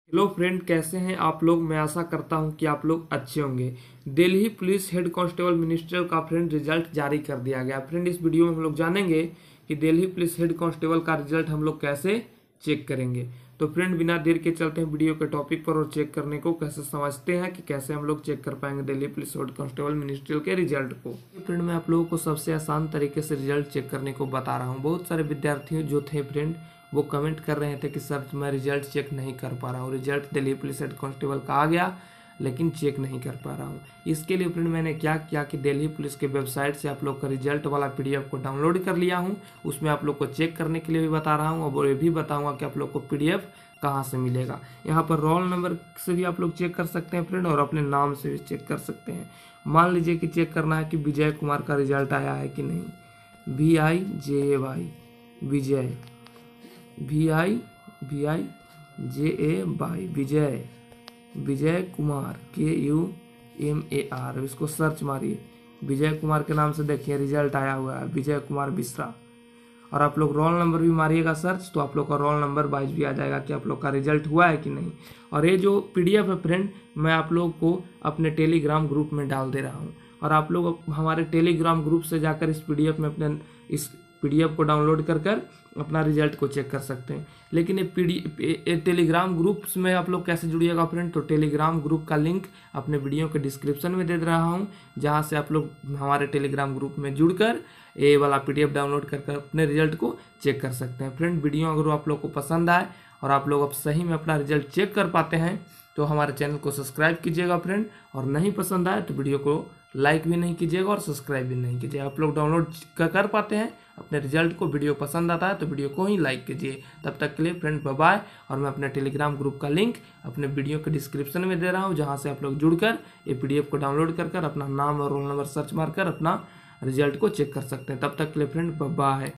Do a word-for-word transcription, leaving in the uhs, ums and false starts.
Hello friend, कैसे हैं आप लोग। मैं आशा करता हूं कि आप लोग अच्छे होंगे। Delhi police head constable minister का फ्रेंड रिजल्ट जारी कर दिया गया। फ्रेंड, इस वीडियो में हम लोग जानेंगे कि दिल्ली पुलिस हेड कांस्टेबल का रिजल्ट हम लोग कैसे चेक करेंगे। तो फ्रेंड, बिना देर के चलते हैं वीडियो के टॉपिक पर और चेक करने को कैसे समझते हैं कि कैसे हम लोग चेक कर पाएंगे Delhi police head constable ministerial के रिजल्ट को। फ्रेंड, मैं आप लोगों को सबसे आसान तरीके से रिजल्ट चेक करने को बता रहा हूँ। बहुत सारे विद्यार्थियों जो थे फ्रेंड, वो कमेंट कर रहे थे कि सर मैं रिजल्ट चेक नहीं कर पा रहा हूँ। Result Delhi police head constable का आ गया लेकिन चेक नहीं कर पा रहा हूँ। इसके लिए फ्रेंड मैंने क्या किया कि दिल्ली पुलिस के वेबसाइट से आप लोग का रिजल्ट वाला पीडीएफ को डाउनलोड कर लिया हूँ। उसमें आप लोग को चेक करने के लिए भी बता रहा हूँ और ये भी बताऊँगा कि आप लोग को पीडीएफ कहाँ से मिलेगा। यहाँ पर रोल नंबर से भी आप लोग चेक कर सकते हैं फ्रेंड, और अपने नाम से भी चेक कर सकते हैं। मान लीजिए कि चेक करना है कि विजय कुमार का रिजल्ट आया है कि नहीं। V I J A Y Vijay, V I V I J A Y Vijay, Vijay Kumar K U M A R. इसको सर्च मारिए, विजय कुमार के नाम से देखिए रिजल्ट आया हुआ है, विजय कुमार मिश्रा। और आप लोग रोल नंबर भी मारिएगा सर्च, तो आप लोग का रोल नंबर वाइज भी आ जाएगा कि आप लोग का रिजल्ट हुआ है कि नहीं। और ये जो पीडीएफ है फ्रेंड, मैं आप लोग को अपने टेलीग्राम ग्रुप में डाल दे रहा हूँ, और आप लोग हमारे टेलीग्राम ग्रुप से जाकर इस पीडीएफ में अपने इस पीडीएफ को डाउनलोड कर कर अपना रिजल्ट को चेक कर सकते हैं। लेकिन ये पीडी टेलीग्राम ग्रुप में आप लोग कैसे जुड़िएगा फ्रेंड, तो टेलीग्राम ग्रुप का लिंक अपने वीडियो के डिस्क्रिप्शन में दे रहा हूँ, जहाँ से आप लोग हमारे टेलीग्राम ग्रुप में जुड़कर ये वाला पीडीएफ डाउनलोड कर कर अपने रिजल्ट को चेक कर सकते हैं। फ्रेंड, वीडियो अगर आप लोग को पसंद आए और आप लोग अब सही में अपना रिजल्ट चेक कर पाते हैं तो हमारे चैनल को सब्सक्राइब कीजिएगा फ्रेंड, और नहीं पसंद आए तो वीडियो को लाइक भी नहीं कीजिएगा और सब्सक्राइब भी नहीं कीजिएगा। आप लोग डाउनलोड कर पाते हैं अपने रिजल्ट को, वीडियो पसंद आता है तो वीडियो को ही लाइक कीजिए। तब तक के लिए फ्रेंड बाय बाय। और मैं अपने टेलीग्राम ग्रुप का लिंक अपने वीडियो के डिस्क्रिप्शन में दे रहा हूँ, जहाँ से आप लोग जुड़कर ये पीडीएफ को डाउनलोड कर कर अपना नाम और रोल नंबर सर्च मारकर अपना रिजल्ट को चेक कर सकते हैं। तब तक के लिए फ्रेंड बाय बाय।